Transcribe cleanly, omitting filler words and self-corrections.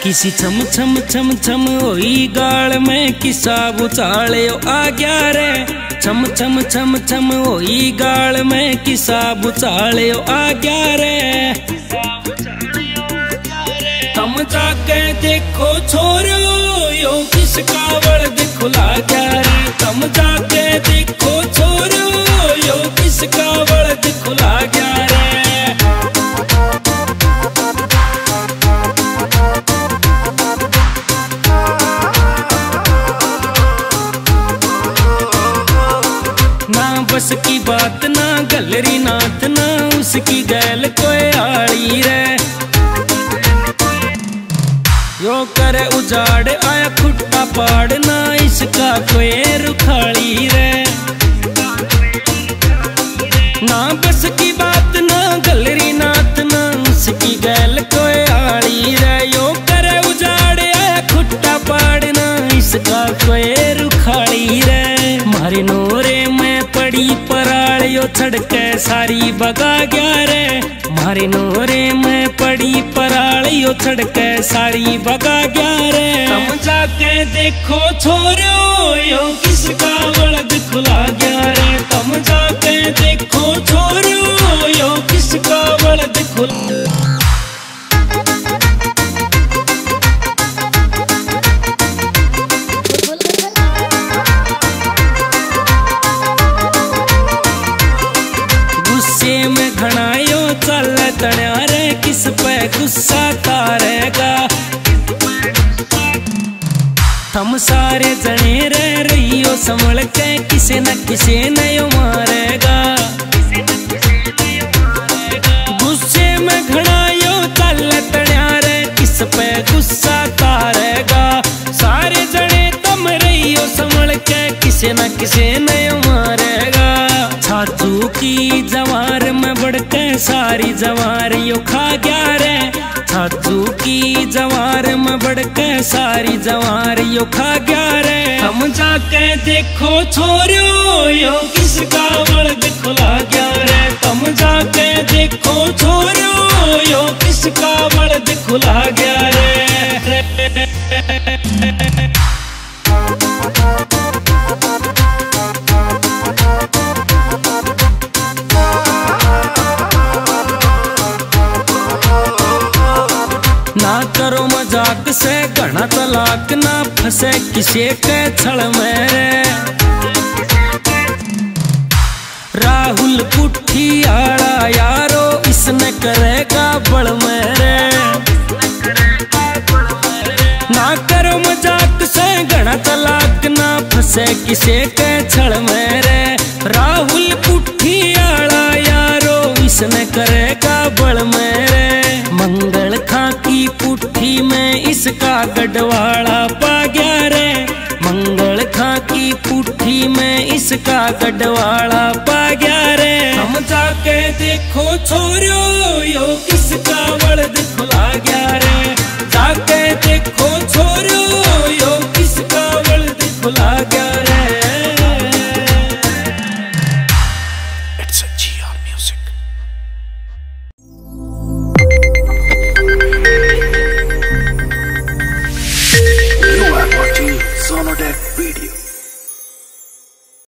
किसी छम छम छम छम होई गाल में किसा बुचालियो आ गया रे। छम छम छम छम होई गाल में किसा बुचालियो आ गया रे। तम जाके देखो छोरो यो किसका बल्द खुला गया रे। तम जाके देखो छोरो यो किसका बल्द खुला गया रे। बस की बात ना गलरी नाथ ना उसकी गैल कोई आड़ी रे। यो करे उजाड़ आया खुट्टा पाड़ ना इसका कोई रुखाड़ी रे। ना बस की बात ना गलरी नाथ ना उसकी गैल कोई आड़ी रे। यो करे उजाड़ आया खुट्टा पाड़ ना इसका कोई रुखाड़ी रे। मारे नोरे में पड़ी पराल यो छड़के सारी बगा गया रे। मारे नोरे में पड़ी पराल यो छड़के सारी बगा गया रे। तम जाके देखो छोरो यो किसका बल्द खुला गया रे। तम जाके देखो छोरो यो किसका बल्द खुला। किस पे गुस्सा तारेगा थम सारे जने रह रहियो संभल के किसे न किसे नयो मारेगा। गुस्से में घड़ायो चल तण्या रे किस पे गुस्सा तारेगा। सारे जने तुम रहियो संभल के किसे न किसे नयो मारेगा। छाछू की जवार में बढ़ के सारी जवार यो खा गया रे। छाछू की जवार में बढ़ के सारी जवार यो खा गया रे। हम जाके देखो छोरो यो किसका बल्द खुला गया रे। तुम जाके देखो छोरो यो किसका बल्द खुला गया रे। ना करो मजाक से घना तलाक ना फंसे किसी के छल में रे। राहुल पुट्ठी आड़ा यारो इसने करेगा बड़ में रे। ना करो मजाक से घना तलाक ना फंसे किसी के छल में रे। राहुल पुट्ठी आड़ा यारो इसने करेगा बड़ में रे। मंगल खां की पुट्ठी में इसका गढ़वाड़ा पा गया रे। मंगल खां की पुट्ठी में इसका गढ़वाड़ा पा गया रे। हम जाके देखो छोरो यो किसका बल्द खुला गया रे। जाके देखो